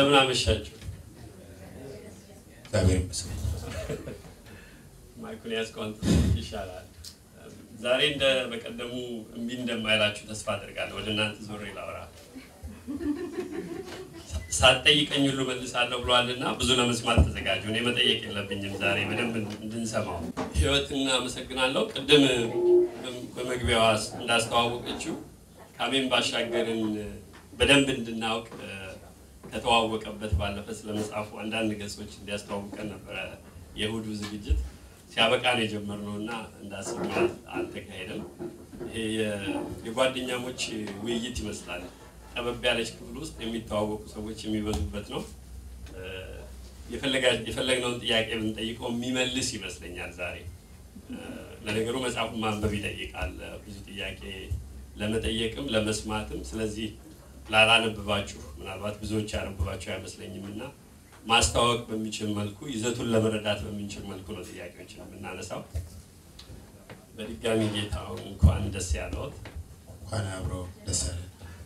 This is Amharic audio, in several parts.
እንደምን አመሻችሁ እግዚአብሔር ይመስገን ማይኩን ያስቆንጥ ይሻላል ዛሬ እንደ በቀደሙ እንቢ እንደማይላችሁ ተስፋ አደርጋለሁ ወደ እናንተ ዞሬ ላውራ ሳትጠይቀኝ ሁሉ መልሳለሁ ብሏልና ብዙ ለመስማት ተዘጋጁ እኔ መጠየቅ የለብኝም ዛሬ በደንብ እንድንሰማው ህይወትና አመሰግናለሁ ቅድም በመግቢያው እንዳስተዋወቀችው ካሜን ባሻገርን በደንብ እንድናውቅ ከተዋወቀበት ባለፈ ስለመጻፉ አንዳንድ ገጾች እንዲያስተዋውቀን ነበር የሁዱ ዝግጅት ሲያበቃ ነው የጀመርነውና እንዳስብና አልተካሄደም ይሄ የጓደኛሞች ውይይት ይመስላል ጠበብ ያለች ክፍል ውስጥ የሚተዋወቁ ሰዎች የሚበዙበት ነው የፈለግነውን ጥያቄ ብንጠይቀው የሚመልስ ይመስለኛል ዛሬ ለነገሩ መጽሐፉን ማንበብ ይጠይቃል ብዙ ጥያቄ ለመጠየቅም ለመስማትም ስለዚህ ላላነብባችሁ ምናልባት ብዙዎች ያነብባችሁ አይመስለኝምና ማስተዋወቅ በሚችል መልኩ ይዘቱን ለመረዳት በሚችል መልኩ ነው ጥያቄዎችን የምናነሳው በድጋሚ ጌታው እንኳን ደስ ያለዎት እንኳን አብሮ ደስ ያለ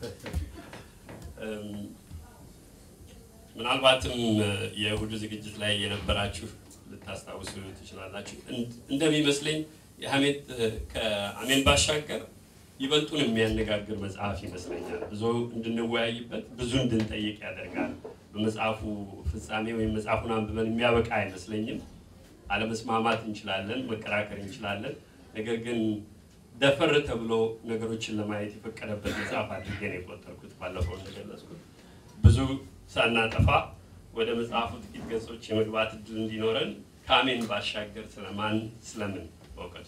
ምናልባትም የሁዱ ዝግጅት ላይ የነበራችሁ ልታስታውሱ ትችላላችሁ እንደሚመስለኝ የሐሜት ከአሜን ባሻገር ይበልጡን የሚያነጋግር መጽሐፍ ይመስለኛል ብዙ እንድንወያይበት ብዙ እንድንጠይቅ ያደርጋል በመጽሐፉ ፍጻሜ ወይም መጽሐፉን አንብበን የሚያበቃ አይመስለኝም አለመስማማት እንችላለን መከራከር እንችላለን ነገር ግን ደፈር ተብሎ ነገሮችን ለማየት የፈቀደበት መጽሐፍ አድርጌ ነው የቆጠርኩት ባለፈው እንደገለጽኩት ብዙ ሳናጠፋ ወደ መጽሐፉ ጥቂት ገጾች የመግባት እድል እንዲኖረን ካሜን ባሻገር ስለማን ስለምን ወቀቱ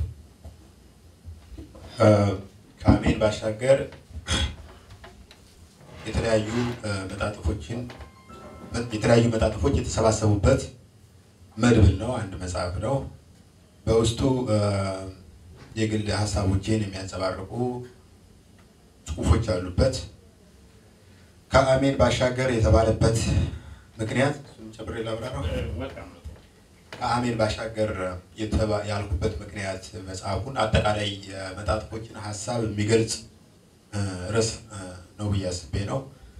ካሜን ባሻገር የተለያዩ መጣጥፎች የተሰባሰቡበት መድብል ነው አንድ መጽሐፍ ነው በውስጡ የግል ሐሳቦችን የሚያንጸባርቁ ጽሁፎች አሉበት ካሜን ባሻገር የተባለበት ምክንያት ጨብሬ ላብራራው ካሜን ባሻገር ያልኩበት ምክንያት መጽሐፉን አጠቃላይ መጣጥፎችን ሐሳብ የሚገልጽ ርዕስ ነው ብያስቤ ነው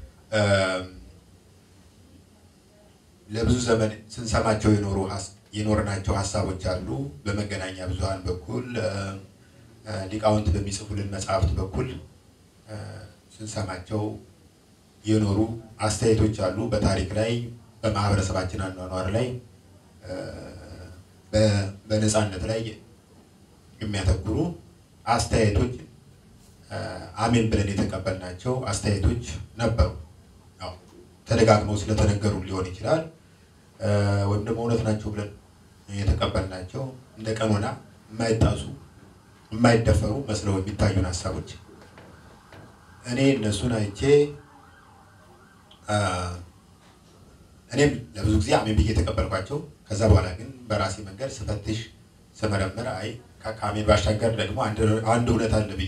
ለብዙ ዘመን ስንሰማቸው የኖርናቸው ሐሳቦች አሉ በመገናኛ ብዙሃን በኩል ሊቃውንት በሚጽፉልን መጽሐፍት በኩል ስንሰማቸው የኖሩ አስተያየቶች አሉ በታሪክ ላይ በማህበረሰባችን አኗኗር ላይ በነፃነት ላይ የሚያተኩሩ አስተያየቶች አሜን ብለን የተቀበልናቸው አስተያየቶች ነበሩ ያው ተደጋግመው ስለተነገሩ ሊሆን ይችላል ወይም ደግሞ እውነት ናቸው ብለን የተቀበልናቸው እንደ ቀኖና የማይጣሱ የማይደፈሩ መስለው የሚታዩን ሐሳቦች እኔ እነሱን አይቼ እኔም ለብዙ ጊዜ አሜን ብዬ ተቀበልኳቸው ከዛ በኋላ ግን በራሴ መንገድ ስፈትሽ ስመረምር አይ ካሜን ባሻገር ደግሞ አንድ እውነት አለ ብዬ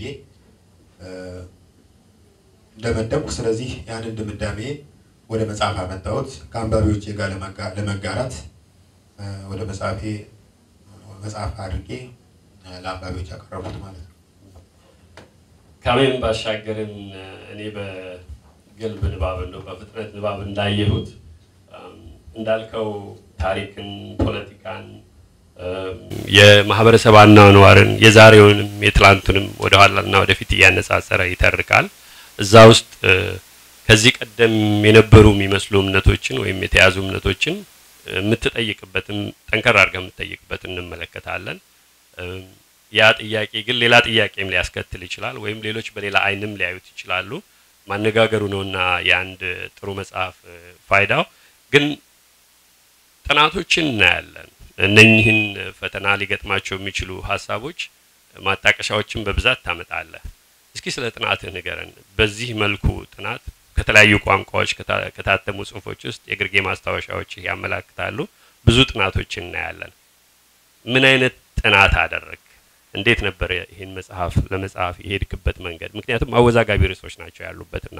እንደመደምኩ ስለዚህ ያንን ድምዳሜ ወደ መጽሐፍ አመጣሁት ከአንባቢዎቼ ጋር ለመጋራት ወደ መጽሐፍ አድርጌ ለአንባቢዎች አቀረብኩት ማለት ነው ካሜን ባሻገርን እኔ በግልብ ንባብ ነው በፍጥነት ንባብ እንዳየሁት እንዳልከው ታሪክን ፖለቲካን የማህበረሰብ አኗኗርን የዛሬውንም የትላንቱንም ወደ ኋላና ወደፊት ያነጻጸረ ይተርካል እዛ ውስጥ ከዚህ ቀደም የነበሩ የሚመስሉ እምነቶችን ወይም የተያዙ እምነቶችን የምትጠይቅበትን ጠንከር አድርገህ የምትጠይቅበትን እንመለከታለን ያ ጥያቄ ግን ሌላ ጥያቄም ሊያስከትል ይችላል ወይም ሌሎች በሌላ አይንም ሊያዩት ይችላሉ ማነጋገሩ ነውና የአንድ ጥሩ መጽሐፍ ፋይዳው ግን ጥናቶችን እናያለን እነኚህን ፈተና ሊገጥማቸው የሚችሉ ሐሳቦች ማጣቀሻዎችን በብዛት ታመጣለህ እስኪ ስለ ጥናትህ ንገረን በዚህ መልኩ ጥናት ከተለያዩ ቋንቋዎች ከታተሙ ጽሁፎች ውስጥ የግርጌ ማስታወሻዎች ያመላክታሉ ብዙ ጥናቶችን እናያለን ምን አይነት ጥናት አደረክ እንዴት ነበር ይሄን ለመጽሐፍ የሄድክበት መንገድ ምክንያቱም አወዛጋቢ ርዕሶች ናቸው ያሉበትና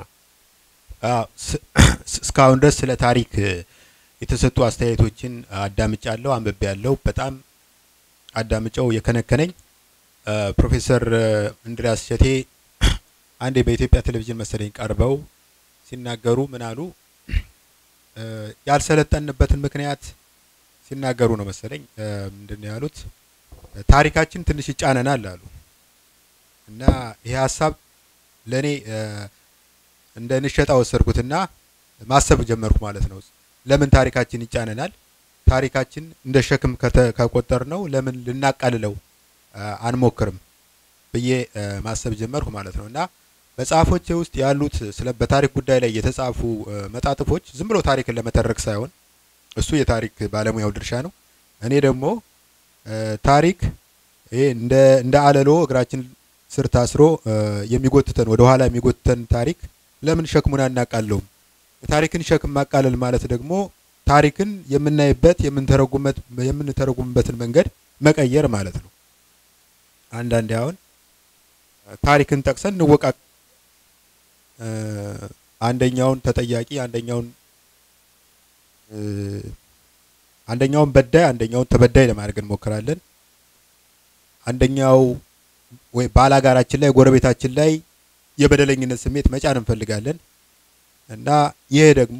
እስካሁን ድረስ ስለ ታሪክ የተሰጡ አስተያየቶችን አዳምጫለሁ አንብቤያለሁ በጣም አዳምጨው የከነከነኝ ፕሮፌሰር እንድሪያስ ሸቴ አንዴ በኢትዮጵያ ቴሌቪዥን መሰለኝ ቀርበው ሲናገሩ ምን አሉ ያልሰለጠንበትን ምክንያት ሲናገሩ ነው መሰለኝ ምንድነው ያሉት ታሪካችን ትንሽ ይጫነናል አሉ እና ይሄ ሐሳብ ለኔ እንደ ንሸጣ ወሰርኩትና ማሰብ ጀመርኩ ማለት ነው ለምን ታሪካችን ይጫነናል ታሪካችን እንደ ሸክም ከቆጠርነው ለምን ልናቃልለው አንሞክርም ብዬ ማሰብ ጀመርኩ ማለት ነውና መጽሐፎች ውስጥ ያሉት ስለ በታሪክ ጉዳይ ላይ የተጻፉ መጣጥፎች ዝም ብሎ ታሪክን ለመተረክ ሳይሆን እሱ የታሪክ ባለሙያው ድርሻ ነው እኔ ደግሞ ታሪክ እንደ አለሎ እግራችን ስር ታስሮ የሚጎትተን ወደ ኋላ የሚጎትተን ታሪክ ለምን ሸክሙን አናቃለውም የታሪክን ሸክም ማቃለል ማለት ደግሞ ታሪክን የምናይበት የምንተረጉምበትን መንገድ መቀየር ማለት ነው አንዳንዴ አሁን ታሪክን ጠቅሰን እንወቃቅ አንደኛውን ተጠያቂ አንደኛውን በዳይ አንደኛውን ተበዳይ ለማድረግ እንሞክራለን አንደኛው ወይ ባላጋራችን ላይ ጎረቤታችን ላይ የበደለኝነት ስሜት መጫን እንፈልጋለን እና ይሄ ደግሞ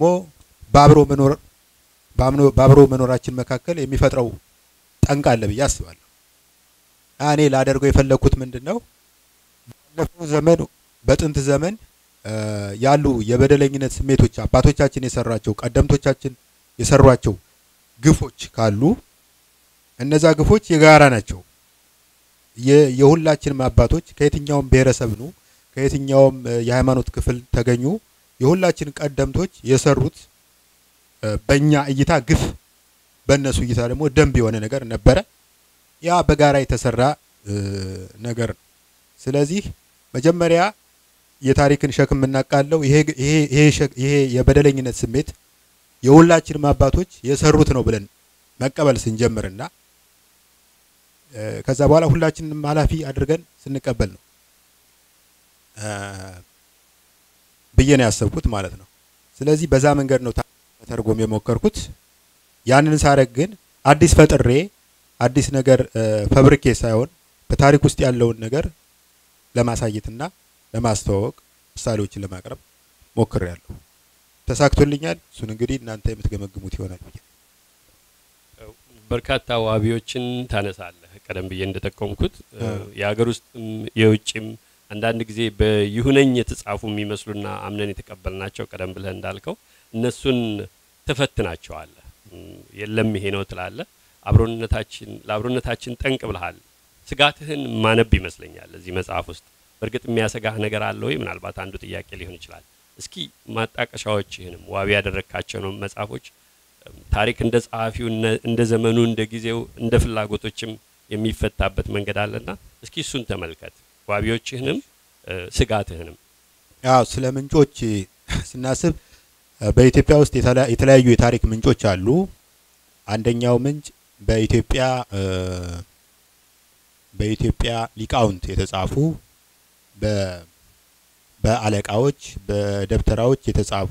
ባብሮ መኖራችን መካከል የሚፈጥረው ጠንቅ አለ ብዬ አስባለሁ እኔ ላደርገው የፈለኩት ምንድነው ባለፈው ዘመን በጥንት ዘመን ያሉ የበደለኝነት ስሜቶች አባቶቻችን የሰራቸው ቀደምቶቻችን የሰሯቸው ግፎች ካሉ እነዛ ግፎች የጋራ ናቸው የሁላችንም አባቶች ከየትኛውም ብሔረሰብ ነው ከየትኛውም የሃይማኖት ክፍል ተገኙ የሁላችን ቀደምቶች የሰሩት በእኛ እይታ ግፍ በእነሱ እይታ ደግሞ ደንብ የሆነ ነገር ነበረ ያ በጋራ የተሰራ ነገር ስለዚህ መጀመሪያ የታሪክን ሸክም እናቃለው ይሄ የበደለኝነት ስሜት የሁላችንም አባቶች የሰሩት ነው ብለን መቀበል ስንጀምርና ከዛ በኋላ ሁላችንም ኃላፊ አድርገን ስንቀበል ነው በየነ ያሰብኩት ማለት ነው ስለዚህ በዛ መንገድ ነው ተርጎም የሞከርኩት ያንን ሳረግ ግን አዲስ ፈጥሬ አዲስ ነገር ፋብሪኬ ሳይሆን በታሪክ ውስጥ ያለውን ነገር ለማሳየትና ለማስተዋወቅ ምሳሌዎችን ለማቅረብ ሞክሬያለሁ ተሳክቶልኛል እሱን እንግዲህ እናንተ የምትገመግሙት ይሆናል ብዬ በርካታ ዋቢዎችን ታነሳለህ ቀደም ብዬ እንደተጠቆምኩት የሀገር ውስጥ የውጭም አንዳንድ ጊዜ በይሁነኝ የተጻፉ የሚመስሉና አምነን የተቀበልናቸው ቀደም ብለህ እንዳልከው እነሱን ተፈትናቸዋለህ የለም ይሄ ነው ትላለህ ለአብሮነታችን ጠንቅ ብለሃል ስጋትህን ማነብ ይመስለኛል እዚህ መጽሐፍ ውስጥ በርግጥ የሚያሰጋህ ነገር አለ ወይ ምናልባት አንዱ ጥያቄ ሊሆን ይችላል እስኪ ማጣቀሻዎችህንም ዋቢ ያደረካቸው ነው መጽሐፎች ታሪክ እንደ ጸሐፊው እንደ ዘመኑ እንደ ጊዜው እንደ ፍላጎቶችም የሚፈታበት መንገድ አለና እስኪ እሱን ተመልከት ዋቢዎችህንም ስጋትህንም ያው ስለ ምንጮች ስናስብ በኢትዮጵያ ውስጥ የተለያዩ የታሪክ ምንጮች አሉ አንደኛው ምንጭ በኢትዮጵያ ሊቃውንት የተጻፉ በአለቃዎች በደብተራዎች የተጻፉ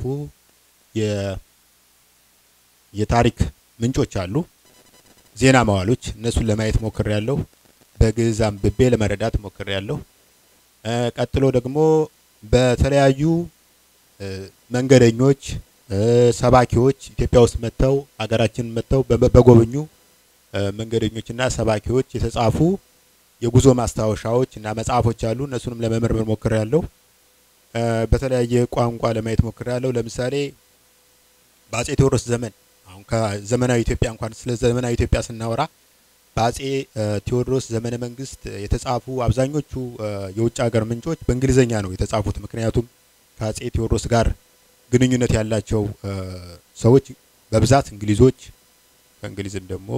የታሪክ ምንጮች አሉ ዜና መዋሎች እነሱን ለማየት ሞክሬያለሁ በግዕዝ አንብቤ ለመረዳት ሞክሬያለሁ ቀጥሎ ደግሞ በተለያዩ መንገደኞች ሰባኪዎች ኢትዮጵያ ውስጥ መተው አገራችን መተው በጎበኙ መንገደኞችና ሰባኪዎች የተጻፉ የጉዞ ማስታወሻዎች እና መጽሐፎች አሉ እነሱንም ለመመርመር ሞክሬያለሁ በተለያየ ቋንቋ ለማየት ሞክሬያለሁ ለምሳሌ በአፄ ቴዎድሮስ ዘመን አሁን ከዘመናዊ ኢትዮጵያ እንኳን ስለ ዘመናዊ ኢትዮጵያ ስናወራ በአፄ ቴዎድሮስ ዘመነ መንግስት የተጻፉ አብዛኞቹ የውጭ ሀገር ምንጮች በእንግሊዘኛ ነው የተጻፉት ምክንያቱም ከአፄ ቴዎድሮስ ጋር ግንኙነት ያላቸው ሰዎች በብዛት እንግሊዞች ከእንግሊዝም ደግሞ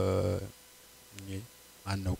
ማነው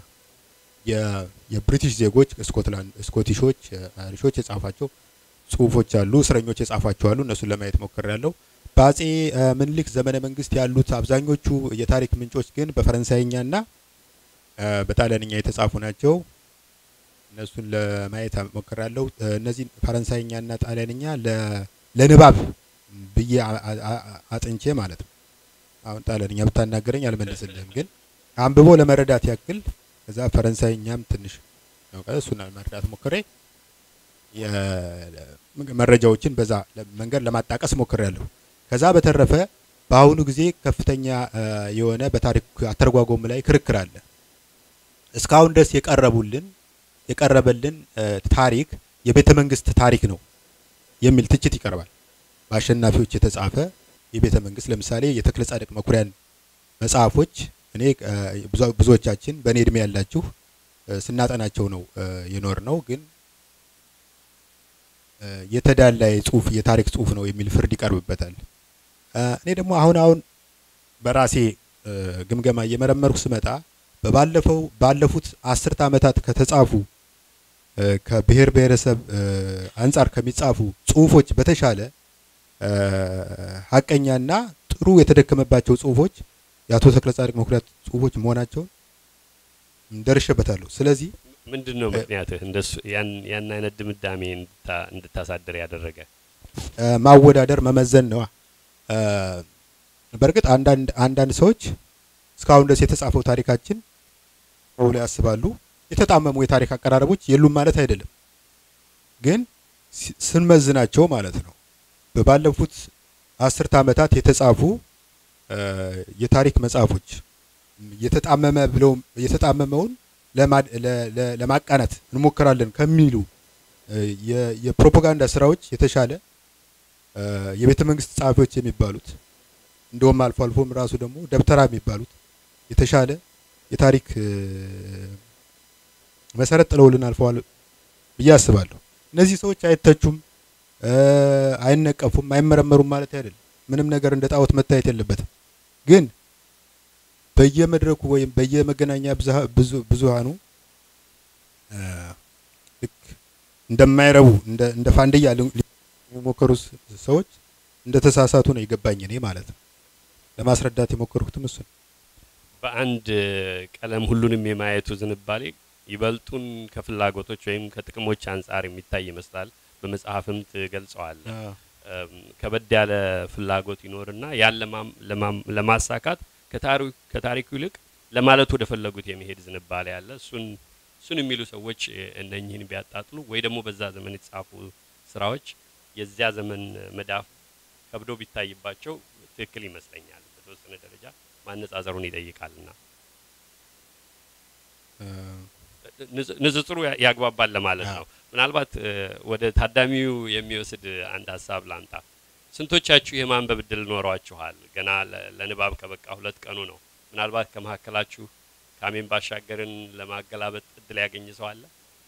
የብሪቲሽ ዜጎች ስኮቲሾች አይሪሾች የጻፏቸው ጽሁፎች አሉ እስረኞች የጻፏቸው አሉ እነሱን ለማየት ሞክሬያለሁ በአፄ ምኒልክ ዘመነ መንግስት ያሉት አብዛኞቹ የታሪክ ምንጮች ግን በፈረንሳይኛና በጣሊያንኛ የተጻፉ ናቸው እነሱን ለማየት ሞክሬያለሁ እነዚህ ፈረንሳይኛና ጣሊያንኛ ለንባብ ብዬ አጥንቼ ማለት ነው አሁን ጣሊያንኛ ብታናገረኝ አልመለስልህም ግን አንብቦ ለመረዳት ያክል ከዛ ፈረንሳይኛም ትንሽ ነው እሱን ለመረዳት ሞክሬ የመረጃዎችን በዛ መንገድ ለማጣቀስ ሞክሬያለሁ ከዛ በተረፈ በአሁኑ ጊዜ ከፍተኛ የሆነ በታሪክ አተረጓጎም ላይ ክርክር አለ። እስካሁን ድረስ የቀረበልን ታሪክ የቤተ መንግስት ታሪክ ነው የሚል ትችት ይቀርባል። በአሸናፊዎች የተጻፈ የቤተ መንግስት ለምሳሌ የተክለ ጻድቅ መኩሪያን መጽሐፎች እኔ ብዙዎቻችን በኔ እድሜ ያላችሁ ስናጠናቸው ነው የኖር ነው። ግን የተዳላ ጽሁፍ የታሪክ ጽሁፍ ነው የሚል ፍርድ ይቀርብበታል። እኔ ደግሞ አሁን በራሴ ግምገማ እየመረመርኩ ስመጣ ባለፉት 10 ዓመታት ከተጻፉ ከብሔር ብሔረሰብ አንጻር ከሚጻፉ ጽሁፎች በተሻለ ሐቀኛና ጥሩ የተደከመባቸው ጽሁፎች የአቶ ተክለ ጻድቅ መኩሪያ ጽሁፎች መሆናቸውን ደርሼበታለሁ። ስለዚህ ምንድነው ምክንያትህ እንደሱ ያን አይነት ድምዳሜ እንድታሳድር ያደረገ? ማወዳደር መመዘን ነው። በርግጥ አንዳንድ ሰዎች እስካሁን ድረስ የተጻፈው ታሪካችን ብለው ያስባሉ። የተጣመሙ የታሪክ አቀራረቦች የሉም ማለት አይደለም፣ ግን ስንመዝናቸው ማለት ነው በባለፉት 10 ዓመታት የተጻፉ የታሪክ መጽሐፎች የተጣመመውን ለማቃናት እንሞክራለን ከሚሉ የፕሮፓጋንዳ ስራዎች የተሻለ የቤተ መንግስት ጻፊዎች የሚባሉት እንደውም አልፎም ራሱ ደግሞ ደብተራ የሚባሉት የተሻለ የታሪክ መሰረት ጥለውልን አልፈዋል ብዬ አስባለሁ። እነዚህ ሰዎች አይተቹም፣ አይነቀፉም፣ አይመረመሩም ማለት አይደለም። ምንም ነገር እንደ ጣዖት መታየት የለበትም። ግን በየመድረኩ ወይም በየመገናኛ ብዙሃኑ ልክ እንደማይረቡ እንደ ፋንድያ የሚሞከሩ ሰዎች እንደተሳሳቱ ነው ይገባኝ እኔ ማለት ነው። ለማስረዳት የሞከርኩትም እሱ ነው። በአንድ ቀለም ሁሉንም የማየቱ ዝንባሌ ይበልጡን ከፍላጎቶች ወይም ከጥቅሞች አንፃር የሚታይ ይመስላል። በመጽሐፍም ትገልጸዋል። ከበድ ያለ ፍላጎት ይኖርና ያን ለማሳካት ከታሪኩ ይልቅ ለማለት ወደ ፈለጉት የሚሄድ ዝንባሌ ያለ እሱን የሚሉ ሰዎች እነኚህን ቢያጣጥሉ ወይ ደግሞ በዛ ዘመን የተጻፉ ስራዎች የዚያ ዘመን መዳፍ ከብዶ ቢታይባቸው ትክክል ይመስለኛል። በተወሰነ ደረጃ ማነጻጸሩን ይጠይቃልና ንጽጽሩ ያግባባል ለማለት ነው። ምናልባት ወደ ታዳሚው የሚወስድ አንድ ሐሳብ ላንታ። ስንቶቻችሁ የማንበብ እድል ኖሯችኋል? ገና ለንባብ ከበቃ 2 ቀኑ ነው። ምናልባት ከመሐከላችሁ ካሜን ባሻገርን ለማገላበጥ እድል ያገኝ ሰው አለ?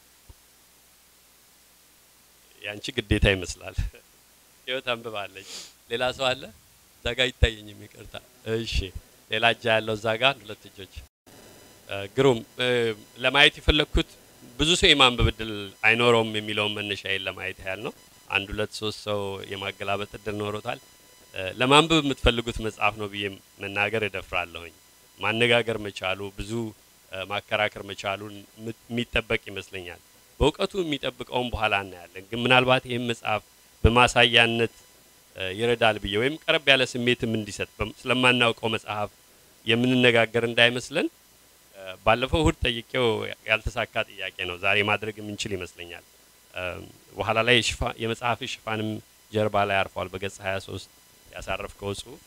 ያንቺ ግዴታ ይመስላል። ህይወት አንብባለች። ሌላ ሰው አለ? ዛጋ ይታየኝም ይቅርታ። እሺ ሌላ እጅ ያለው ዛጋ 2 እጆች። ግሩም ለማየት የፈለኩት ብዙ ሰው የማንበብ እድል አይኖረውም የሚለው መነሻዬን ለማየት ያህል ነው። 1 2 3 ሰው የማገላበጥ እድል ኖሮታል። ለማንበብ የምትፈልጉት መጽሐፍ ነው ብዬ መናገር እደፍራለሁኝ። ማነጋገር መቻሉ ብዙ ማከራከር መቻሉን የሚጠበቅ ይመስለኛል። በእውቀቱ የሚጠብቀውን በኋላ እናያለን። ግን ምናልባት ይሄን መጽሐፍ በማሳያነት ይረዳል ብዬ ወይም ቀረብ ያለ ስሜትም እንዲሰጥ ስለማናውቀው መጽሐፍ የምንነጋገር እንዳይመስለን ባለፈው እሁድ ጠይቄው ያልተሳካ ጥያቄ ነው ዛሬ ማድረግ የምንችል ይመስለኛል። በኋላ ላይ የመጽሐፍ ሽፋንም ጀርባ ላይ አርፏል። በገጽ 23 ያሳረፍከው ጽሁፍ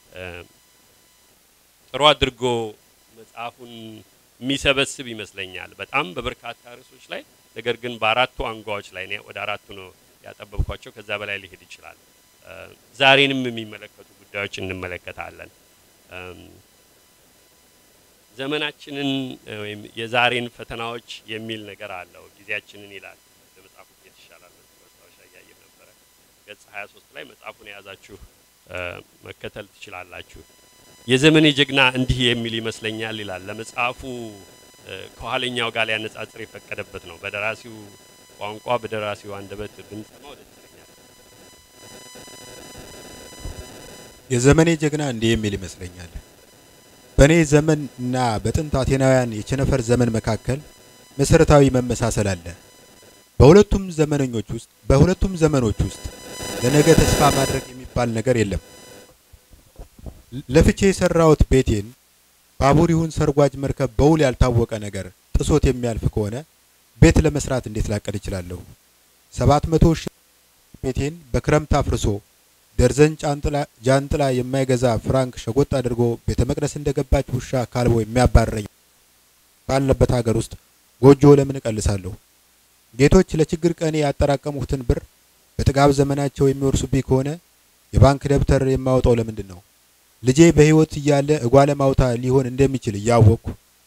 ጥሩ አድርጎ መጽሐፉን የሚሰበስብ ይመስለኛል። በጣም በበርካታ ርዕሶች ላይ ነገር ግን በአራቱ አንጓዎች ላይ ነው ወደ አራቱ ነው ያጠበብኳቸው። ከዛ በላይ ሊሄድ ይችላል። ዛሬንም የሚመለከቱ ጉዳዮች እንመለከታለን። ዘመናችንን ወይም የዛሬን ፈተናዎች የሚል ነገር አለው። ጊዜያችንን ይላል። ለመጽሐፉ ይተሻላል ማስታወሻ ያያየው ነበር። ገጽ 23 ላይ መጽሐፉን የያዛችሁ መከተል ትችላላችሁ። የዘመኔ ጀግና እንዲህ የሚል ይመስለኛል ይላል። ለመጽሐፉ ከኋለኛው ጋር ያነጻጽር የፈቀደበት ነው። በደራሲው ቋንቋ በደራሲው አንደበት ብንሰማው ደስ ይለኛል። የዘመኔ ጀግና እንዲህ የሚል ይመስለኛል። በኔ ዘመንና በጥንት አቴናውያን የቸነፈር ዘመን መካከል መሰረታዊ መመሳሰል አለ። በሁለቱም ዘመኖች ውስጥ ለነገ ተስፋ ማድረግ የሚባል ነገር የለም። ለፍቼ የሰራውት ቤቴን ባቡር ይሁን ሰርጓጅ መርከብ በውል ያልታወቀ ነገር ጥሶት የሚያልፍ ከሆነ ቤት ለመስራት እንዴት ላቀድ እችላለሁ? 700 ሺህ ቤቴን በክረምት አፍርሶ ደርዘን ጃንጥላ የማይገዛ ፍራንክ ሸጎጥ አድርጎ ቤተ መቅደስ እንደገባች ውሻ ካልቦ የሚያባረኝ ባለበት ሀገር ውስጥ ጎጆ ለምን እቀልሳለሁ? ጌቶች ለችግር ቀኔ ያጠራቀሙትን ብር በጥጋብ ዘመናቸው የሚወርሱብኝ ከሆነ የባንክ ደብተር የማወጣው ለምንድን ነው? ልጄ በህይወት እያለ እጓለ ማውታ ሊሆን እንደሚችል እያወቅኩ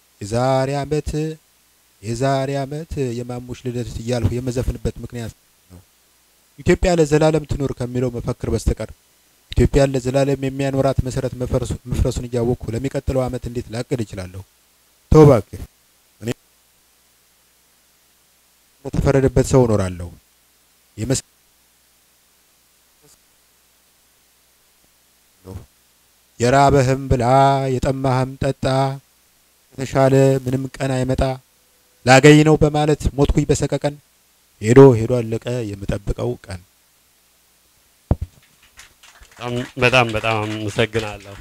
የዛሬ ዓመት የማሙሽ ልደት እያልሁ የመዘፍንበት ምክንያት ነው። ኢትዮጵያ ለዘላለም ትኖር ከሚለው መፈክር በስተቀር ኢትዮጵያን ለዘላለም የሚያኖራት መሰረት መፍረሱን እያወቅኩ ለሚቀጥለው ዓመት እንዴት ላቅድ እችላለሁ? ተው እባክህ። እኔ ተፈረደበት ሰው እኖራለሁ። የራበህም ብላ የጠማህም ጠጣ የተሻለ ምንም ቀን አይመጣ ላገኝ ነው በማለት ሞትኩኝ በሰቀቀን ሄዶ አለቀ የምጠብቀው ቀን። በጣም አመሰግናለሁ።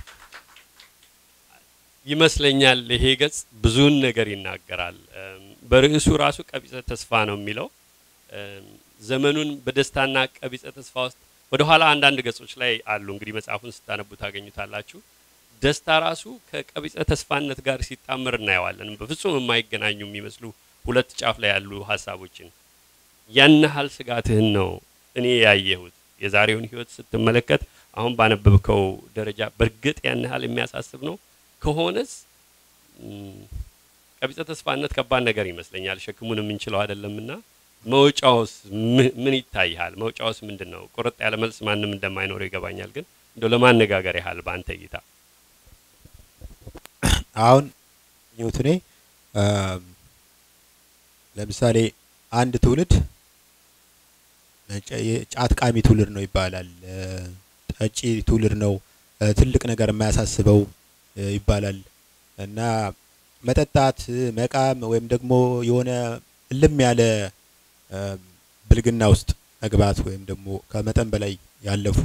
ይመስለኛል ይሄ ገጽ ብዙን ነገር ይናገራል። በርዕሱ ራሱ ቀቢጸ ተስፋ ነው የሚለው ዘመኑን በደስታና ቀቢጸ ተስፋ ውስጥ ወደ ኋላ አንዳንድ ገጾች ላይ አሉ። እንግዲህ መጽሐፉን ስታነቡ ታገኙታላችሁ። ደስታ ራሱ ከቀቢጸ ተስፋነት ጋር ሲጣመር እናየዋለን። በፍጹም የማይገናኙ የሚመስሉ ሁለት ጫፍ ላይ ያሉ ሐሳቦችን ያን ያህል ስጋትህን ነው እኔ ያየሁት። የዛሬውን ህይወት ስትመለከት አሁን ባነበብከው ደረጃ በርግጥ ያን ያህል የሚያሳስብ ነው ከሆነስ ቀቢጸ ተስፋነት ከባድ ነገር ይመስለኛል። ሸክሙን የምንችለው አይደለምና መውጫውስ ምን ይታያል? መውጫውስ ምንድነው? ቁርጥ ያለ መልስ ማንንም እንደማይኖር ይገባኛል። ግን እንደው ለማነጋገር ያህል ባንተ እይታ አሁን ኒውትኔ ለምሳሌ አንድ ትውልድ ጫት ቃሚ ትውልድ ነው ይባላል። ጠጪ ትውልድ ነው፣ ትልቅ ነገር የማያሳስበው ይባላል። እና መጠጣት መቃም ወይም ደግሞ የሆነ እልም ያለ ብልግና ውስጥ መግባት ወይም ደግሞ ከመጠን በላይ ያለፉ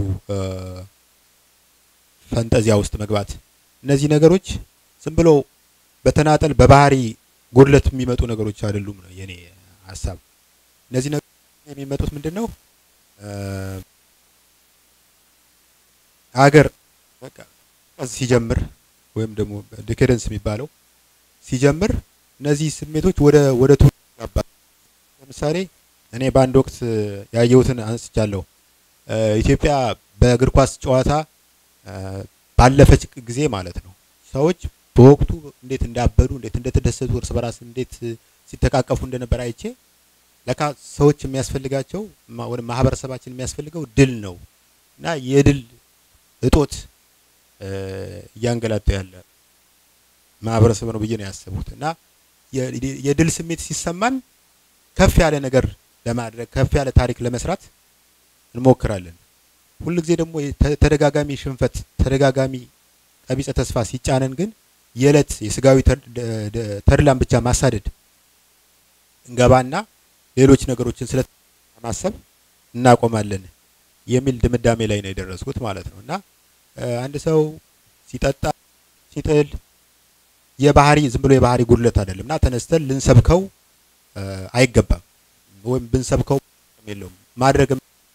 ፈንጠዚያ ውስጥ መግባት እነዚህ ነገሮች ዝም ብሎ በተናጠል በባህሪ ጉድለት የሚመጡ ነገሮች አይደሉም ነው የኔ ሐሳብ። እነዚህ ነገሮች የሚመጡት ምንድነው? አገር በቃ ሲጀምር ወይም ደግሞ ዲኬደንስ የሚባለው ሲጀምር እነዚህ ስሜቶች ወደ ተውባ ለምሳሌ እኔ በአንድ ወቅት ያየሁትን አንስቻለሁ። ኢትዮጵያ በእግር ኳስ ጨዋታ ባለፈች ጊዜ ማለት ነው ሰዎች በወቅቱ እንዴት እንዳበዱ እንዴት እንደተደሰቱ እርስ በራስ እንዴት ሲተቃቀፉ እንደነበር አይቼ ለካ ሰዎች የሚያስፈልጋቸው ወደ ማህበረሰባችን የሚያስፈልገው ድል ነው እና የድል እጦት ያንገላጣ ያለ ማህበረሰብ ነው ብዬ ነው ያሰብኩት። እና የድል ስሜት ሲሰማን ከፍ ያለ ነገር ለማድረግ ከፍ ያለ ታሪክ ለመስራት እንሞክራለን። ሁሉ ጊዜ ደግሞ ተደጋጋሚ ሽንፈት ተደጋጋሚ ቀቢጸ ተስፋ ሲጫነን ግን የለት የስጋዊ ተድላን ብቻ ማሳደድ እንገባና ሌሎች ነገሮችን ስለማሰብ እናቆማለን የሚል ድምዳሜ ላይ ነው የደረስኩት ማለት ነው። እና አንድ ሰው ሲጠጣ ሲጥል የባህሪ ዝም ብሎ የባህሪ ጉድለት አይደለምና ተነስተን ልንሰብከው አይገባም። ወይም ብንሰብከው የለውም ማድረግ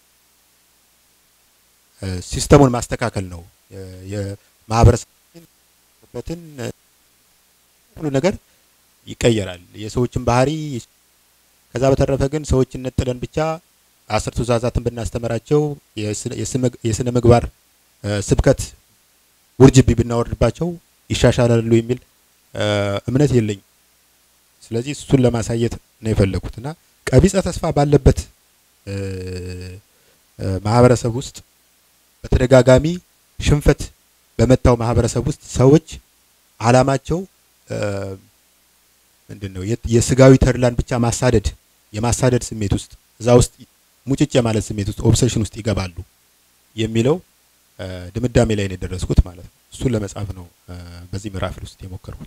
ሲስተሙን ማስተካከል ነው። የማህበረሰብን ሁሉ ነገር ይቀየራል የሰዎችን ባህሪ። ከዛ በተረፈ ግን ሰዎችን ነጥለን ብቻ 10 ትእዛዛትን ብናስተምራቸው የስነ ምግባር ስብከት ውርጅቢ ብናወርድባቸው ይሻሻላሉ የሚል እምነት የለኝ። ስለዚህ እሱን ለማሳየት ነው የፈለኩትና ቀቢጸ ተስፋ ባለበት ማህበረሰብ ውስጥ በተደጋጋሚ ሽንፈት በመታው ማህበረሰብ ውስጥ ሰዎች አላማቸው ምንድነው የስጋዊ ተድላን ብቻ ማሳደድ የማሳደድ ስሜት ውስጥ እዛ ውስጥ ሙጭጭ ማለት ስሜት ውስጥ ኦብሴሽን ውስጥ ይገባሉ የሚለው ድምዳሜ ላይ ነው የደረስኩት ማለት ነው። እሱን ለመጻፍ ነው በዚህ ምዕራፍ ውስጥ የሞከርኩት።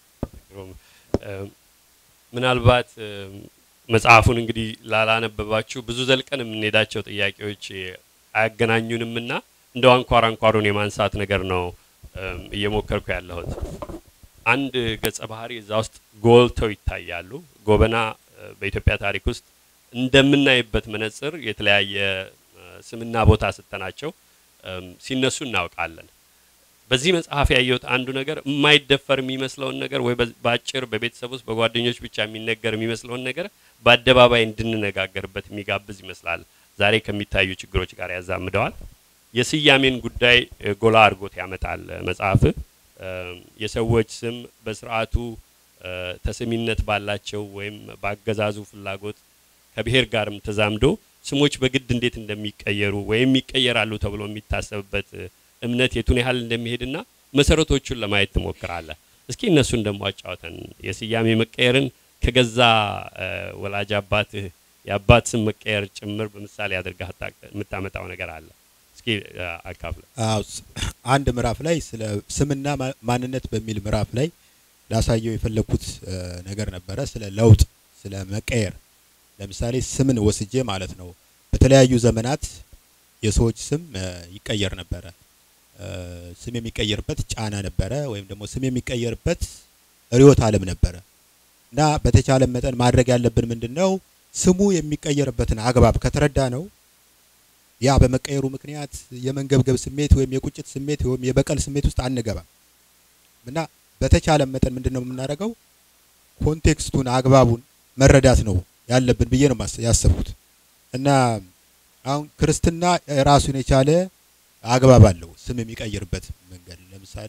ምናልባት መጽሐፉን እንግዲህ ላላነበባችሁ ብዙ ዘልቀን የምንሄዳቸው ጥያቄዎች አያገናኙንምና እንደው አንኳሩን የማንሳት ነገር ነው እየሞከርኩ ያለሁት። አንድ ገጸ ባህሪ እዛ ውስጥ ጎልተው ይታያሉ። ጎበና በኢትዮጵያ ታሪክ ውስጥ እንደምናይበት መነጽር የተለያየ ስምና ቦታ ስተናቸው ሲነሱ እናውቃለን። በዚህ መጽሐፍ ያየሁት አንዱ ነገር የማይደፈር የሚመስለውን ነገር ወይ ባጭር በቤተሰብ ውስጥ በጓደኞች ብቻ የሚነገር የሚመስለውን ነገር በአደባባይ እንድንነጋገርበት የሚጋብዝ ይመስላል። ዛሬ ከሚታዩ ችግሮች ጋር ያዛምደዋል። የስያሜን ጉዳይ ጎላ አድርጎት ያመጣል መጽሐፍ። የሰዎች ስም በስርዓቱ ተሰሚነት ባላቸው ወይም ባገዛዙ ፍላጎት ከብሔር ጋርም ተዛምዶ ስሞች በግድ እንዴት እንደሚቀየሩ ወይም ይቀየራሉ ተብሎ የሚታሰብበት እምነት የቱን ያህል እንደሚሄድና መሰረቶቹን ለማየት ትሞክራለህ። እስኪ እነሱን ደግሞ አጫውተን። የስያሜ መቀየርን ከገዛ ወላጅ አባትህ የአባት ስም መቀየር ጭምር በምሳሌ አድርገህ የምታመጣው ነገር አለ። እስኪ አካፍለ። አንድ ምዕራፍ ላይ ስለ ስምና ማንነት በሚል ምዕራፍ ላይ ላሳየው የፈለኩት ነገር ነበረ። ስለ ለውጥ፣ ስለ መቀየር። ለምሳሌ ስምን ወስጄ ማለት ነው በተለያዩ ዘመናት የሰዎች ስም ይቀየር ነበረ። ስም የሚቀየርበት ጫና ነበረ፣ ወይም ደግሞ ስም የሚቀየርበት ርዕዮተ ዓለም ነበረ። እና በተቻለ መጠን ማድረግ ያለብን ምንድነው ስሙ የሚቀየርበትን አግባብ ከተረዳ ነው ያ በመቀየሩ ምክንያት የመንገብገብ ስሜት ወይም የቁጭት ስሜት ወይም የበቀል ስሜት ውስጥ አንገባም። እና በተቻለ መጠን ምንድነው የምናደርገው ኮንቴክስቱን አግባቡን መረዳት ነው ያለብን ብዬ ነው ያሰብኩት። እና አሁን ክርስትና ራሱን የቻለ አግባብ አለው ስም የሚቀይርበት መንገድ። ለምሳሌ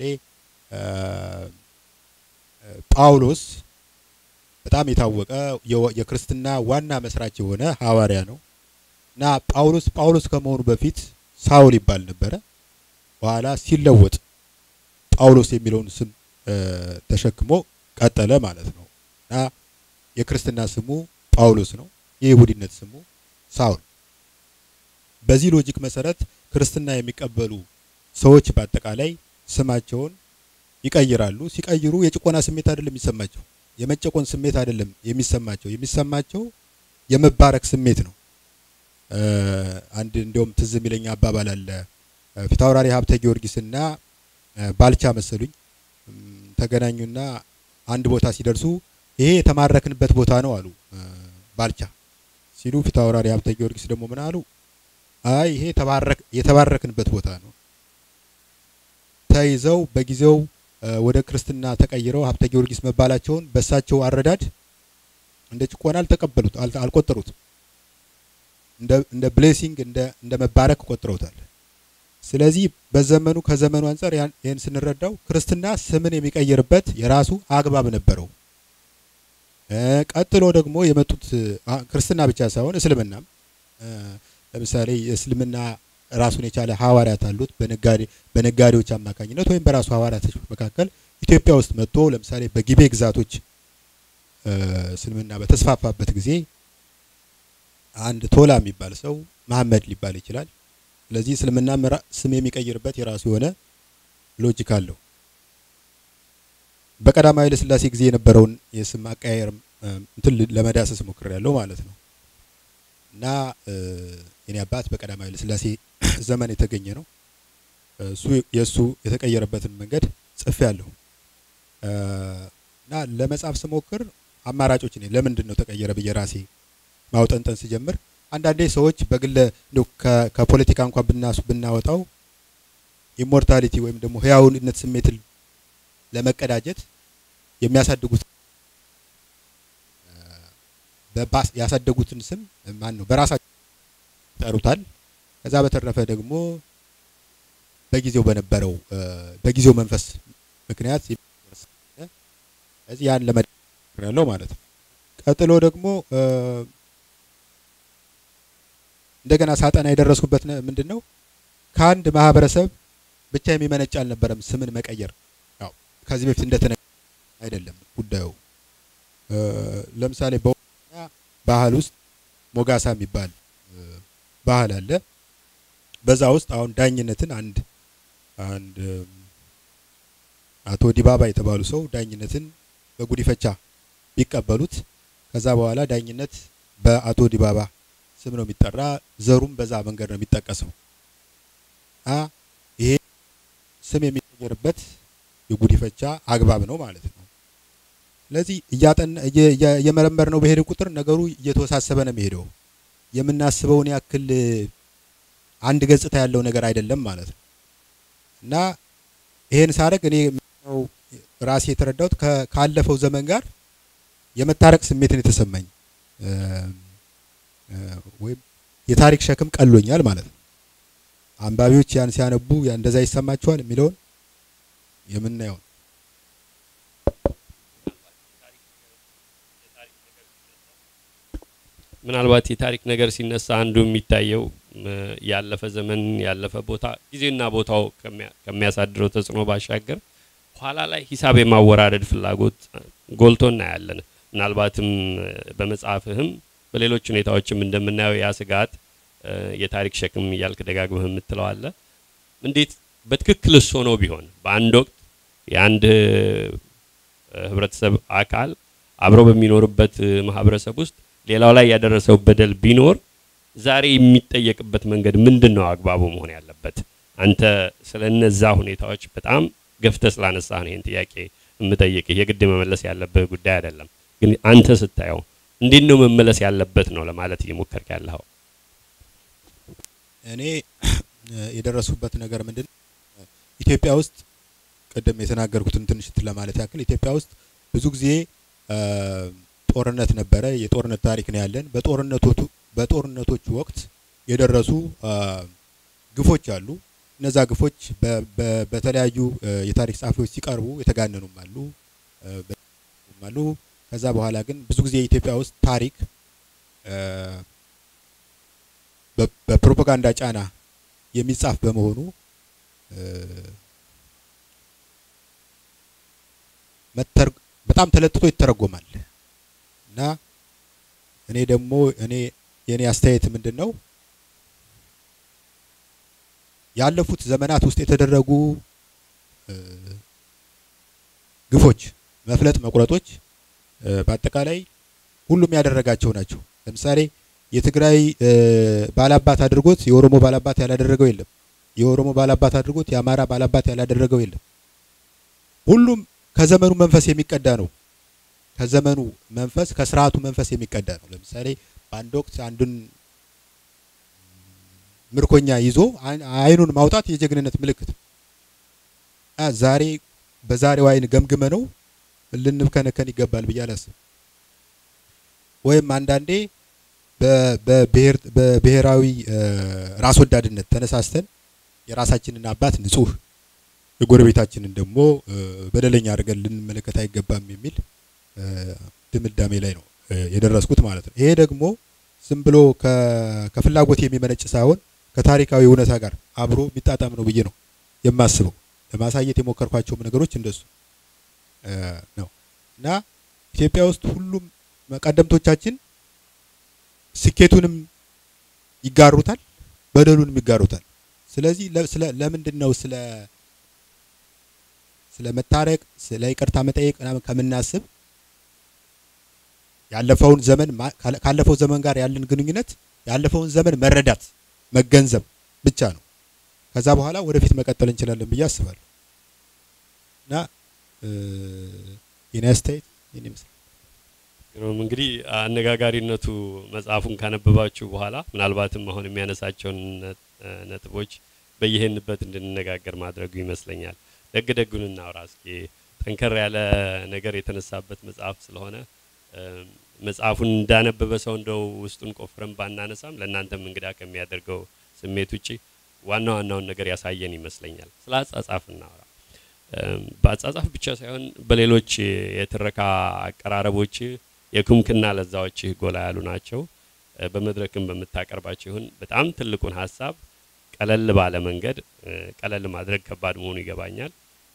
ጳውሎስ በጣም የታወቀ የክርስትና ዋና መስራች የሆነ ሐዋርያ ነው። እና ጳውሎስ ከመሆኑ በፊት ሳውል ይባል ነበረ። በኋላ ሲለወጥ ጳውሎስ የሚለውን ስም ተሸክሞ ቀጠለ ማለት ነው። እና የክርስትና ስሙ ጳውሎስ ነው፣ የይሁዲነት ስሙ ሳውል። በዚህ ሎጂክ መሰረት ክርስትና የሚቀበሉ ሰዎች በአጠቃላይ ስማቸውን ይቀይራሉ። ሲቀይሩ የጭቆና ስሜት አይደለም የሚሰማቸው፣ የመጨቆን ስሜት አይደለም የሚሰማቸው የመባረክ ስሜት ነው። አንድ እንደውም ትዝ የሚለኝ አባባል አለ። ፊታውራሪ ሀብተ ጊዮርጊስና ባልቻ መሰሉኝ ተገናኙና አንድ ቦታ ሲደርሱ ይሄ የተማረክንበት ቦታ ነው አሉ ባልቻ ሲሉ፣ ፊታውራሪ ሀብተ ጊዮርጊስ ደግሞ ምን አሉ? አይ ይሄ የተባረክንበት ቦታ ነው። ተይዘው በጊዜው ወደ ክርስትና ተቀይረው ሀብተ ጊዮርጊስ መባላቸውን በሳቸው አረዳድ እንደ ጭቆና አልቆጠሩት፣ እንደ ብሌሲንግ እንደ መባረክ ቆጥረውታል። ስለዚህ በዘመኑ ከዘመኑ አንፃር ይሄን ስንረዳው ክርስትና ስምን የሚቀይርበት የራሱ አግባብ ነበረው። ቀጥሎ ደግሞ የመጡት ክርስትና ብቻ ሳይሆን እስልምናም ለምሳሌ የእስልምና ራሱን የቻለ ሐዋርያት አሉት። በነጋዴዎች አማካኝነት ወይም በራሱ ሐዋርያቶች መካከል ኢትዮጵያ ውስጥ መጥቶ ለምሳሌ በጊቤ ግዛቶች እስልምና በተስፋፋበት ጊዜ አንድ ቶላ የሚባል ሰው መሐመድ ሊባል ይችላል። ስለዚህ እስልምና ስም የሚቀይርበት የራሱ የሆነ ሎጂክ አለው። በቀዳማዊ ኃይለ ሥላሴ ጊዜ የነበረውን የስም አቀያየር እንትን ለመዳሰስ ሞክሬያለሁ ማለት ነው። እና የኔ አባት በቀዳማዊ ኃይለ ሥላሴ ዘመን የተገኘ ነው። የሱ የተቀየረበትን መንገድ ጽፌያለሁ። እና ለመጻፍ ስሞክር አማራጮች ነኝ ለምንድን ነው ተቀየረ ብዬ ራሴ ማውጠንጠን ሲጀምር አንዳንዴ ሰዎች በግለ ከፖለቲካ እንኳን ብናወጣው ኢሞርታሊቲ ወይም ደግሞ ህያውነት ስሜትን ለመቀዳጀት የሚያሳድጉት ያሳደጉትን ስም ማን ነው በራሳቸው ይጠሩታል። ከዛ በተረፈ ደግሞ በጊዜው መንፈስ ምክንያት እዚህ ያን ለመደረግ ያለው ማለት ነው። ቀጥሎ ደግሞ እንደገና ሳጠና የደረስኩበት ምንድነው ከአንድ ማህበረሰብ ብቻ የሚመነጭ አልነበረም ስምን መቀየር። ያው ከዚህ በፊት እንደተነገረ አይደለም ጉዳዩ። ለምሳሌ ባህል ውስጥ ሞጋሳ የሚባል ባህል አለ። በዛ ውስጥ አሁን ዳኝነትን አንድ አቶ ዲባባ የተባሉ ሰው ዳኝነትን በጉዲፈቻ ቢቀበሉት ከዛ በኋላ ዳኝነት በአቶ ዲባባ ስም ነው የሚጠራ፣ ዘሩም በዛ መንገድ ነው የሚጠቀሰው። ይሄ ስም የሚቀየርበት የጉዲፈቻ አግባብ ነው ማለት ነው። ስለዚህ እየመረመር ነው በሄደ ቁጥር ነገሩ እየተወሳሰበ ነው የሚሄደው። የምናስበውን ያክል አንድ ገጽታ ያለው ነገር አይደለም ማለት ነው። እና ይሄን ሳረግ እኔ ነው ራሴ የተረዳሁት ካለፈው ዘመን ጋር የመታረቅ ስሜትን የተሰማኝ ወይም የታሪክ ሸክም ቀሎኛል ማለት ነው። አንባቢዎች ያን ሲያነቡ እንደዛ ይሰማቸዋል የሚለውን የምናየው ምናልባት የታሪክ ነገር ሲነሳ አንዱ የሚታየው ያለፈ ዘመን ያለፈ ቦታ ጊዜና ቦታው ከሚያሳድረው ተጽዕኖ ባሻገር ኋላ ላይ ሂሳብ የማወራረድ ፍላጎት ጎልቶ እናያለን። ምናልባትም በመጽሐፍህም በሌሎች ሁኔታዎችም እንደምናየው ያ ስጋት የታሪክ ሸክም እያልክ ደጋግመህ የምትለው አለ። እንዴት በትክክል እሱ ነው ቢሆን በአንድ ወቅት የአንድ ህብረተሰብ አካል አብሮ በሚኖርበት ማህበረሰብ ውስጥ ሌላው ላይ ያደረሰው በደል ቢኖር ዛሬ የሚጠየቅበት መንገድ ምንድነው አግባቡ መሆን ያለበት? አንተ ስለነዛ ሁኔታዎች በጣም ገፍተህ ስላነሳህ ነው ይሄን ጥያቄ የምጠይቅህ። የግድ መመለስ ያለበት ጉዳይ አይደለም፣ ግን አንተ ስታየው እንዴት ነው መመለስ ያለበት ነው ለማለት እየሞከርክ ያለኸው? እኔ የደረሱበት ነገር ምንድነው ኢትዮጵያ ውስጥ ቀደም የተናገርኩትን ትንሽ ለማለት ያክል ኢትዮጵያ ውስጥ ብዙ ጊዜ ጦርነት ነበረ። የጦርነት ታሪክ ነው ያለን። በጦርነቶቹ ወቅት የደረሱ ግፎች አሉ። እነዛ ግፎች በተለያዩ የታሪክ ጸሐፊዎች ሲቀርቡ የተጋነኑም አሉ። ከዛ በኋላ ግን ብዙ ጊዜ ኢትዮጵያ ውስጥ ታሪክ በፕሮፓጋንዳ ጫና የሚጻፍ በመሆኑ በጣም ተለጥጦ ይተረጎማል። እና እኔ ደግሞ የኔ አስተያየት ምንድነው ያለፉት ዘመናት ውስጥ የተደረጉ ግፎች፣ መፍለጥ መቁረጦች በአጠቃላይ ሁሉም ያደረጋቸው ናቸው። ለምሳሌ የትግራይ ባላባት አድርጎት የኦሮሞ ባላባት ያላደረገው የለም። የኦሮሞ ባላባት አድርጎት የአማራ ባላባት ያላደረገው የለም። ሁሉም ከዘመኑ መንፈስ የሚቀዳ ነው። ከዘመኑ መንፈስ ከስርዓቱ መንፈስ የሚቀዳ ነው። ለምሳሌ በአንድ ወቅት አንዱን ምርኮኛ ይዞ አይኑን ማውጣት የጀግንነት ምልክት ነው። ዛሬ በዛሬው አይን ገምግመ ነው ልንብከነከን ይገባል ብዬ አላስብም። ወይም አንዳንዴ በብሔራዊ ራስ ወዳድነት ተነሳስተን የራሳችንን አባት ንጹህ የጎረቤታችንን ደግሞ በደለኛ አድርገን ልንመለከት አይገባም የሚል ድምዳሜ ላይ ነው የደረስኩት ማለት ነው። ይሄ ደግሞ ዝም ብሎ ከፍላጎት የሚመነጭ ሳይሆን ከታሪካዊ እውነታ ጋር አብሮ የሚጣጣም ነው ብዬ ነው የማስበው። ለማሳየት የሞከርኳቸው ነገሮች እንደሱ ነው። እና ኢትዮጵያ ውስጥ ሁሉም ቀደምቶቻችን ስኬቱንም ይጋሩታል፣ በደሉንም ይጋሩታል። ስለዚህ ለምንድነው ስለ መታረቅ ስለ ይቅርታ መጠየቅ ከምናስብ ያለፈውን ዘመን ካለፈው ዘመን ጋር ያለን ግንኙነት ያለፈውን ዘመን መረዳት መገንዘብ ብቻ ነው። ከዛ በኋላ ወደፊት መቀጠል እንችላለን ብዬ አስባለሁ። እና ኢንስታይት ይሄን እንግዲህ አነጋጋሪነቱ መጽሐፉን ካነበባችሁ በኋላ ምናልባትም አሁን የሚያነሳቸውን ነጥቦች በየሄንበት እንድንነጋገር ማድረጉ ይመስለኛል። ደግደጉን እናውራ እስኪ። ጠንከር ያለ ነገር የተነሳበት መጽሐፍ ስለሆነ መጽሐፉን እንዳነበበ ሰው እንደው ውስጡን ቆፍረን ባናነሳም ለእናንተም እንግዳ ከሚያደርገው ስሜት ውጪ ዋናውን ነገር ያሳየን ይመስለኛል። ስለ አጻጻፍ እናውራ። በአጻጻፍ ብቻ ሳይሆን በሌሎች የትረካ አቀራረቦች የኩምክና ለዛዎች ጎላ ያሉ ናቸው። በመድረክም በመታቀርባቸው ይሁን በጣም ትልቁን ሐሳብ ቀለል ባለ መንገድ ቀለል ማድረግ ከባድ መሆኑ ይገባኛል።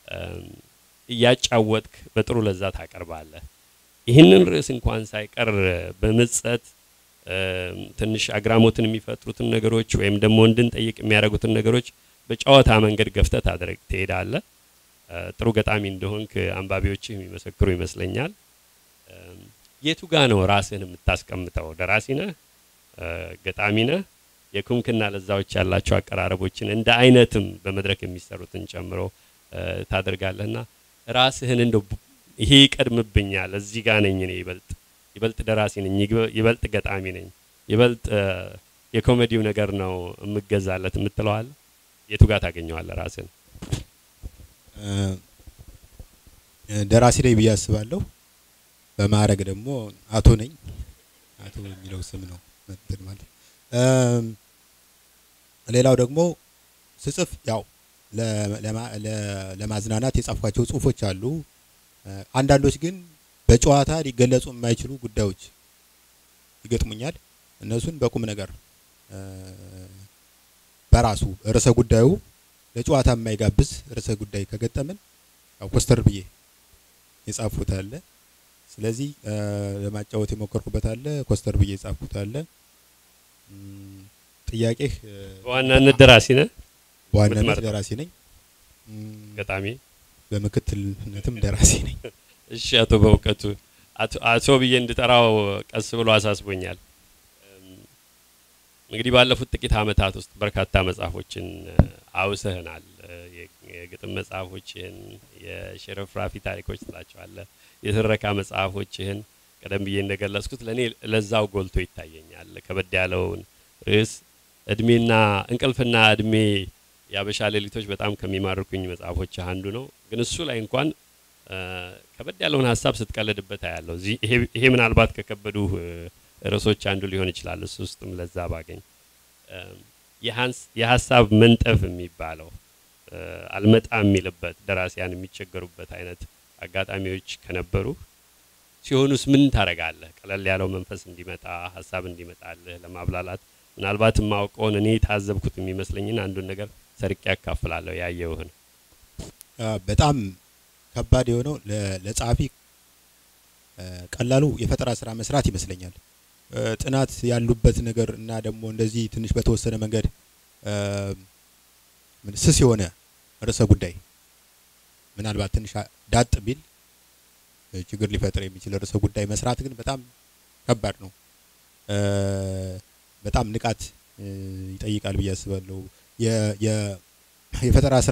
እያጫወትክ በጥሩ ለዛ ታቀርባለህ። ይህንን ርዕስ እንኳን ሳይቀር በመጽት ትንሽ አግራሞትን የሚፈጥሩትን ነገሮች ወይም ደግሞ እንድንጠይቅ የሚያደርጉትን ነገሮች በጨዋታ መንገድ ገፍተህ ትሄዳለህ። ጥሩ ገጣሚ እንደሆንክ አንባቢዎች የሚመሰክሩ ይመስለኛል። የቱ ጋ ነው ራስህን የምታስቀምጠው? ደራሲ ነህ? ገጣሚ ነህ? የኩምክና ለዛዎች ያላቸው አቀራረቦችን እንደ አይነትም በመድረክ የሚሰሩትን ጨምሮ ታደርጋለህና ራስህን እንደው ይሄ ይቀድምብኛል እዚህ ጋር ነኝ እኔ ይበልጥ ደራሲ ነኝ ይበልጥ ገጣሚ ነኝ ይበልጥ የኮሜዲው ነገር ነው የምገዛለት የምትለዋል የቱ ጋር ታገኘዋለህ ራስን? ደራሲ ላይ ብዬ አስባለሁ። በማዕረግ ደግሞ አቶ ነኝ። አቶ የሚለው ስም ነው እንትን ማለት። ሌላው ደግሞ ስጽፍ ያው ለማዝናናት የጻፍኳቸው ጽሁፎች አሉ። አንዳንዶች ግን በጨዋታ ሊገለጹ የማይችሉ ጉዳዮች ይገጥሙኛል። እነሱን በቁም ነገር በራሱ ርዕሰ ጉዳዩ ለጨዋታ የማይጋብዝ ርዕሰ ጉዳይ ከገጠመን ያው ኮስተር ብዬ የጻፍኩት አለ። ስለዚህ ለማጫወት የሞከርኩበት አለ፣ ኮስተር ብዬ የጻፍኩት አለ። ጥያቄህ በዋናነት ደራሲ ነህ? በዋናነት ደራሲ ነኝ። ገጣሚ በምክትልነትም ደራሲ ነኝ። እሺ አቶ በእውቀቱ አቶ ብዬ እንድጠራው ቀስ ብሎ አሳስቦኛል። እንግዲህ ባለፉት ጥቂት አመታት ውስጥ በርካታ መጽሐፎችን አውሰህናል። የግጥም መጽሐፎችን፣ የሽርፍራፊ ታሪኮች ትላቸዋለህ፣ የትረካ መጽሐፎችን ቀደም ብዬ እንደገለጽኩት ለኔ ለዛው ጎልቶ ይታየኛል። ከበድ ያለውን ርዕስ እድሜና እንቅልፍና እድሜ ያበሻ ሌሊቶች በጣም ከሚማርኩኝ መጽሐፎች አንዱ ነው። ግን እሱ ላይ እንኳን ከበድ ያለውን ሐሳብ ስትቀልድበት ያለው ይሄ ምናልባት ከከበዱ ርዕሶች አንዱ ሊሆን ይችላል። እሱ ውስጥም ለዛ ባገኝ የሐሳብ መንጠፍ የሚባለው አልመጣ የሚልበት ደራሲያን የሚቸገሩበት አይነት አጋጣሚዎች ከነበሩ ሲሆኑስ ምን ታረጋለህ? ቀለል ያለው መንፈስ እንዲመጣ ሐሳብ እንዲመጣልህ ለማብላላት ምናልባት ማውቀውን እኔ ታዘብኩት የሚመስለኝና አንዱን ነገር ሰርቄ ያካፍላለሁ ያየውህን። በጣም ከባድ የሆነው ለጻፊ ቀላሉ የፈጠራ ስራ መስራት ይመስለኛል። ጥናት ያሉበት ነገር እና ደግሞ እንደዚህ ትንሽ በተወሰነ መንገድ ምን ስስ የሆነ ርዕሰ ጉዳይ ምናልባት ትንሽ ዳጥ ቢል ችግር ሊፈጥር የሚችል ርዕሰ ጉዳይ መስራት ግን በጣም ከባድ ነው። በጣም ንቃት ይጠይቃል ብዬ አስባለሁ። የፈጠራ ስራ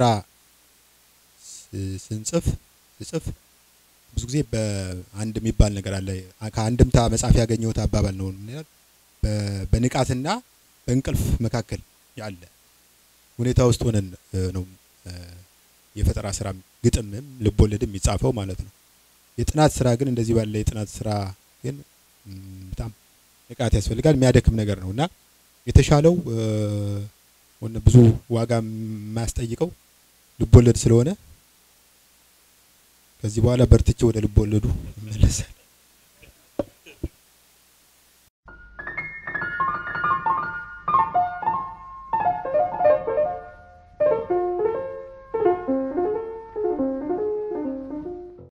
ስጽፍ ብዙ ጊዜ በአንድ የሚባል ነገር አለ። ከአንድምታ መጽሐፍ ያገኘሁት አባባል ነው። በንቃትና በእንቅልፍ መካከል ያለ ሁኔታ ውስጥ ሆነን ነው የፈጠራ ስራ ግጥምም ልቦለድም የሚጻፈው ማለት ነው። የጥናት ስራ ግን እንደዚህ ባለ የጥናት ስራ ግን በጣም ንቃት ያስፈልጋል፣ የሚያደክም ነገር ነውና የተሻለው ብዙ ዋጋ የማያስጠይቀው ልቦለድ ስለሆነ ከዚህ በኋላ በርትቼ ወደ ልቦለዱ እመለሳለሁ።